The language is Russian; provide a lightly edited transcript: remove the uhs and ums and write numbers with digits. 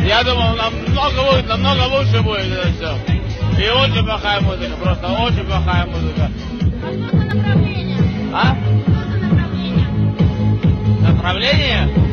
Я думал, намного лучше будет это все. И очень плохая музыка, просто очень плохая музыка. Направление. А? Направление?